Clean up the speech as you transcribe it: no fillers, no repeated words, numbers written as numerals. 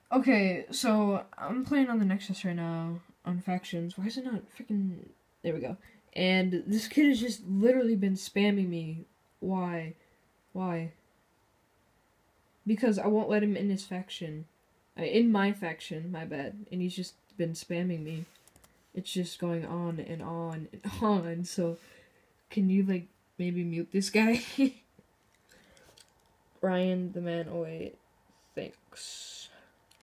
Okay, so I'm playing on the Nexus right now on factions. Why is it not freaking? There we go. And this kid has just literally been spamming me. Why? Why? Because I won't let him in his faction. In my faction, my bad. And he's just been spamming me. It's just going on and on and on. So, can you, like, maybe mute this guy? Ryan, the man. Oh, wait. Thanks.